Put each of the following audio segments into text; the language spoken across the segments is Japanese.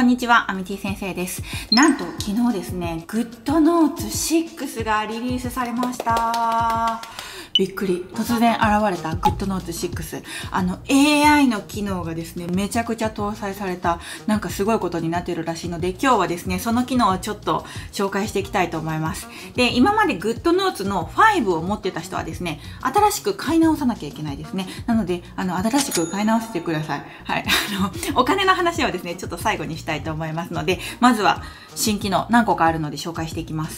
こんにちは、アミティ先生です。なんと昨日ですね、GoodNotes 6がリリースされました。びっくり。突然現れた GoodNotes 6。AI の機能がですね、めちゃくちゃ搭載された、なんかすごいことになってるらしいので、今日はですね、その機能をちょっと紹介していきたいと思います。で、今まで GoodNotes の5を持ってた人はですね、新しく買い直さなきゃいけないですね。なので、新しく買い直してください。はい。お金の話はですね、ちょっと最後にしたいと思いますので、まずは新機能何個かあるので紹介していきます。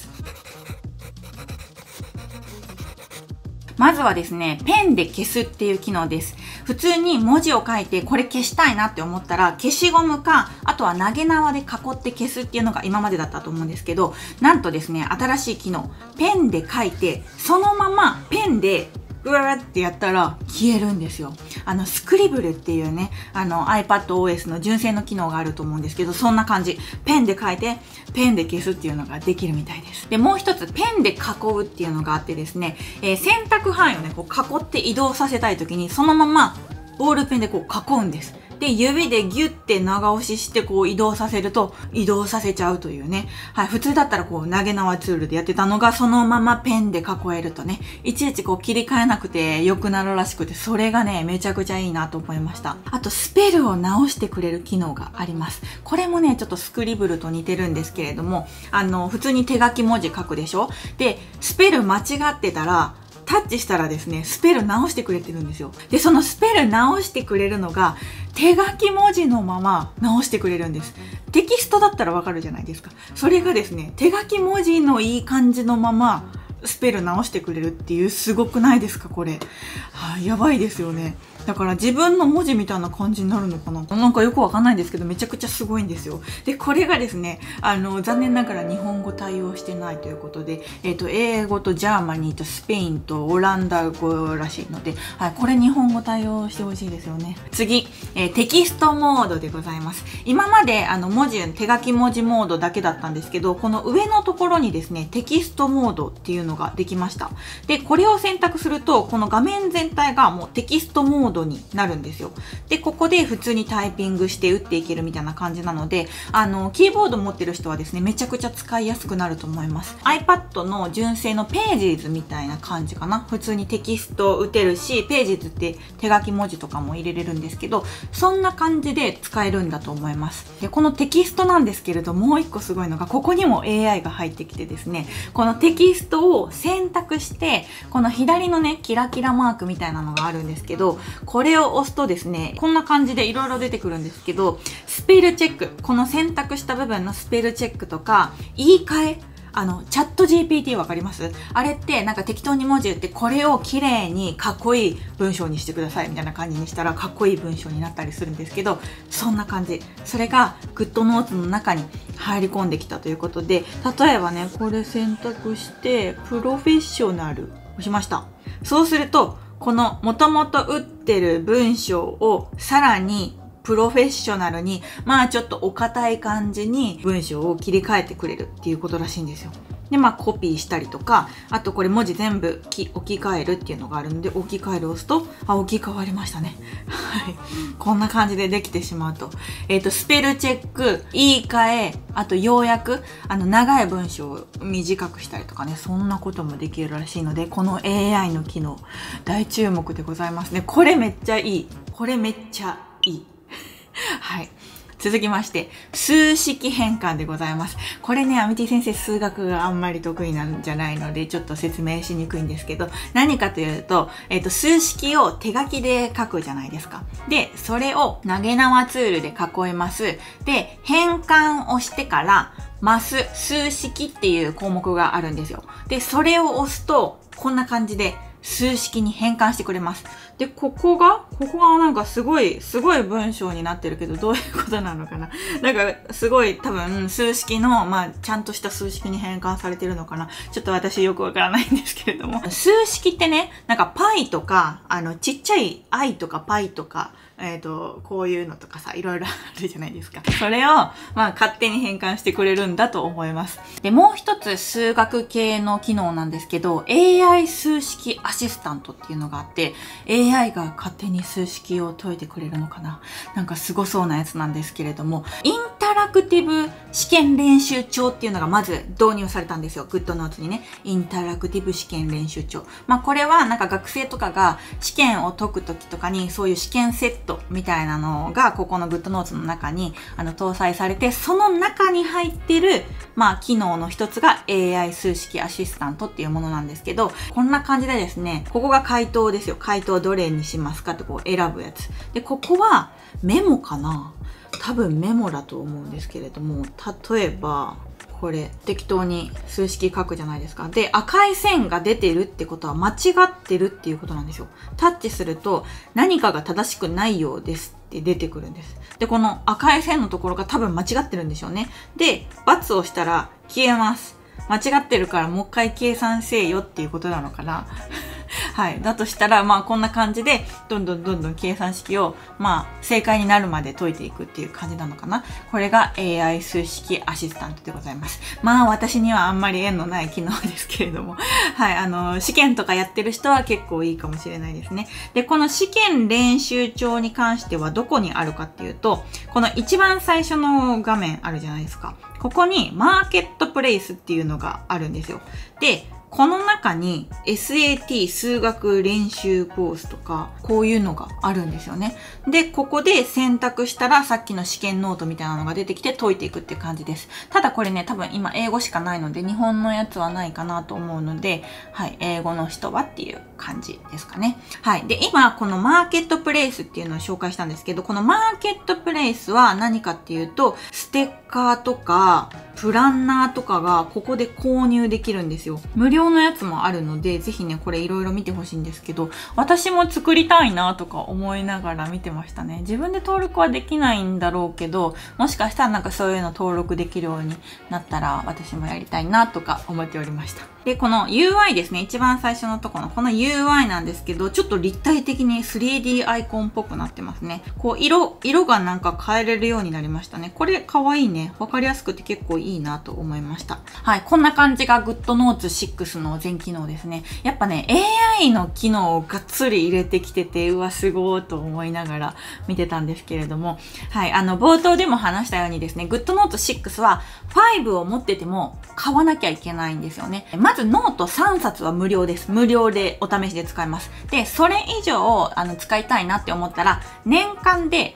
まずはですね、ペンで消すっていう機能です。普通に文字を書いてこれ消したいなって思ったら消しゴムか、あとは投げ縄で囲って消すっていうのが今までだったと思うんですけど、なんとですね、新しい機能、ペンで書いてそのままペンでうわーってやったら消えるんですよ。スクリブルっていうね、iPadOS の純正の機能があると思うんですけど、そんな感じ。ペンで書いて、ペンで消すっていうのができるみたいです。で、もう一つ、ペンで囲うっていうのがあってですね、選択範囲をね、こう囲って移動させたいときに、そのままボールペンでこう囲うんです。で、指でギュッて長押ししてこう移動させると移動させちゃうというね。はい。普通だったらこう投げ縄ツールでやってたのがそのままペンで囲えるとね、いちいちこう切り替えなくて良くなるらしくて、それがね、めちゃくちゃいいなと思いました。あと、スペルを直してくれる機能があります。これもね、ちょっとスクリブルと似てるんですけれども、普通に手書き文字書くでしょ？で、スペル間違ってたら、タッチしたらですね、スペル直してくれてるんですよ。で、そのスペル直してくれるのが、手書き文字のまま直してくれるんです。テキストだったらわかるじゃないですか。それがですね、手書き文字のいい感じのまま、スペル直してくれるっていう、すごくないですか、これ。やばいですよね。だから自分の文字みたいな感じになるのかな、なんかよくわかんないんですけど、めちゃくちゃすごいんですよ。で、これがですね、残念ながら日本語対応してないということで、英語とジャーマニーとスペインとオランダ語らしいので、はい、これ日本語対応してほしいですよね。次、テキストモードでございます。今まで手書き文字モードだけだったんですけど、この上のところにですね、テキストモードっていうのができました。で、これを選択すると、この画面全体がもうテキストモードになるんですよ。で、ここで普通にタイピングして打っていけるみたいな感じなので、キーボード持ってる人はですね、めちゃくちゃ使いやすくなると思います。iPad の純正のページーズみたいな感じかな。普通にテキスト打てるし、ページーズって手書き文字とかも入れれるんですけど、そんな感じで使えるんだと思います。で、このテキストなんですけれど、もう一個すごいのが、ここにも AI が入ってきてですね、このテキストを選択して、この左のね、キラキラマークみたいなのがあるんですけど、これを押すとですね、こんな感じでいろいろ出てくるんですけど、スペルチェック、この選択した部分のスペルチェックとか、言い換え、チャット GPT わかります？あれってなんか適当に文字打ってこれを綺麗にかっこいい文章にしてくださいみたいな感じにしたらかっこいい文章になったりするんですけど、そんな感じ。それが GoodNotes の中に入り込んできたということで、例えばね、これ選択してプロフェッショナル押しました。そうすると、この元々打ってる文章をさらにプロフェッショナルに、まあちょっとお堅い感じに文章を切り替えてくれるっていうことらしいんですよ。で、まあコピーしたりとか、あとこれ文字全部置き換えるっていうのがあるので、置き換えるを押すと、置き換わりましたね。はい。こんな感じでできてしまうと。スペルチェック、言い換え、あと要約、長い文章を短くしたりとかね、そんなこともできるらしいので、この AI の機能、大注目でございますね。これめっちゃいい。これめっちゃいい。はい。続きまして、数式変換でございます。これね、アミティ先生数学があんまり得意なんじゃないので、ちょっと説明しにくいんですけど、何かというと、数式を手書きで書くじゃないですか。で、それを投げ縄ツールで囲います。で、変換をしてから、数式っていう項目があるんですよ。で、それを押すと、こんな感じで、数式に変換してくれます。で、ここがなんかすごい文章になってるけど、どういうことなのかな？なんか、すごい多分、数式の、ちゃんとした数式に変換されてるのかな？ちょっと私よくわからないんですけれども。数式ってね、なんか π とか、ちっちゃい i とか π とか、こういうのとかさ、いろいろあるじゃないですか。それを、勝手に変換してくれるんだと思います。で、もう一つ数学系の機能なんですけど、AI 数式アシスタントっていうのがあって、AI が勝手に数式を解いてくれるのかな？なんかすごそうなやつなんですけれども、インタタラクティブ試験練習帳っていうのがまず導入されたんですよ。GoodNotesにね。インタラクティブ試験練習帳。これはなんか学生とかが試験を解くときとかにそういう試験セットみたいなのがここのGoodNotesの中に搭載されて、その中に入ってる機能の一つが AI 数式アシスタントっていうものなんですけど、こんな感じでですね、ここが回答ですよ。回答どれにしますかってこう選ぶやつ。で、ここはメモかな？多分メモだと思うんですけれども、例えば、これ適当に数式書くじゃないですか。で、赤い線が出てるってことは間違ってるっていうことなんですよ。タッチすると何かが正しくないようですって出てくるんです。で、この赤い線のところが多分間違ってるんでしょうね。で、×を押したら消えます。間違ってるからもう一回計算せよっていうことなのかな。はい。だとしたら、こんな感じで、どんどん計算式を、正解になるまで解いていくっていう感じなのかな。これが AI 数式アシスタントでございます。私にはあんまり縁のない機能ですけれども。はい。試験とかやってる人は結構いいかもしれないですね。で、この試験練習帳に関してはどこにあるかっていうと、この一番最初の画面あるじゃないですか。ここにマーケットプレイスっていうのがあるんですよ。で、この中に SAT 数学練習コースとかこういうのがあるんですよね。で、ここで選択したらさっきの試験ノートみたいなのが出てきて解いていくっていう感じです。ただこれね、多分今英語しかないので日本のやつはないかなと思うので、はい、英語の人はっていう感じですかね。はい。で、今このマーケットプレイスっていうのを紹介したんですけど、このマーケットプレイスは何かっていうと、ステッカーとかプランナーとかがここで購入できるんですよ。無料のやつもあるので、ぜひね、これいろいろ見てほしいんですけど、私も作りたいなとか思いながら見てましたね。自分で登録はできないんだろうけど、もしかしたらなんかそういうの登録できるようになったら私もやりたいなとか思っておりました。で、この UI ですね、一番最初のところのこの UI なんですけど、ちょっと立体的に 3D アイコンっぽくなってますね。こう色がなんか変えれるようになりましたね。これ可愛いね。わかりやすくて結構いいなと思いました。はい、こんな感じが GoodNotes 6の全機能ですね。やっぱね、AI の機能をがっつり入れてきてて、うわ、すごーと思いながら見てたんですけれども、はい、冒頭でも話したようにですね、GoodNotes 6は5を持ってても買わなきゃいけないんですよね。まずノート3冊は無料です。無料でお試しで使えます。で、それ以上使いたいなって思ったら、年間で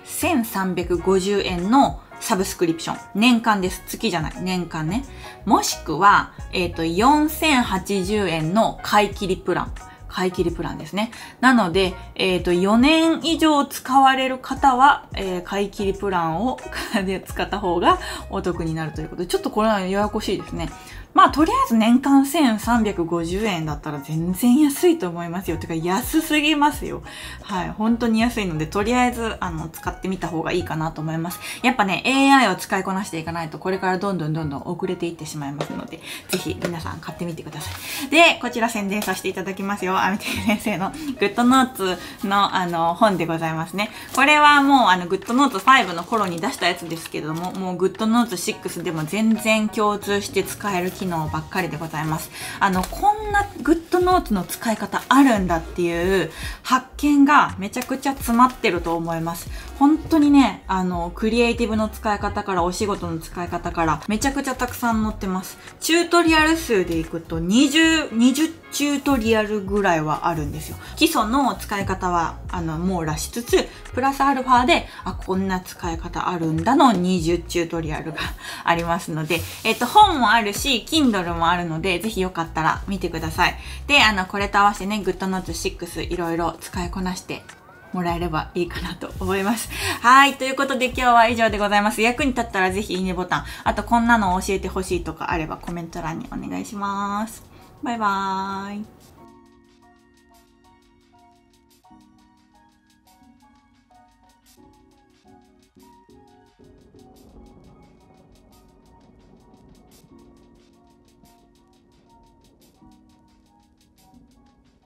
1350円のサブスクリプション。年間です。月じゃない。年間ね。もしくは、4080円の買い切りプラン。買い切りプランですね。なので、4年以上使われる方は、買い切りプランを使った方がお得になるということで、ちょっとこれはややこしいですね。とりあえず年間1350円だったら全然安いと思いますよ。てか安すぎますよ。はい。本当に安いので、とりあえず、使ってみた方がいいかなと思います。やっぱね、AI を使いこなしていかないと、これからどんどん遅れていってしまいますので、ぜひ皆さん買ってみてください。で、こちら宣伝させていただきますよ。アミティ先生の GoodNotes の本でございますね。これはもうGoodNotes 5の頃に出したやつですけれども、もう GoodNotes 6でも全然共通して使える機能ばっかりでございます。こんな GoodNotes の使い方あるんだっていう発見がめちゃくちゃ詰まってると思います。本当にね、クリエイティブの使い方からお仕事の使い方からめちゃくちゃたくさん載ってます。チュートリアル数でいくと20チュートリアルぐらいはあるんですよ。基礎の使い方は網羅しつつ、プラスアルファで、こんな使い方あるんだの20チュートリアルがありますので、本もあるし、Kindle もあるので、ぜひよかったら見てください。で、これと合わせてね、GoodNotes 6いろいろ使いこなしてもらえればいいかなと思います。はい。ということで今日は以上でございます。役に立ったらぜひいいねボタン、あとこんなのを教えてほしいとかあればコメント欄にお願いします。バイバーイ。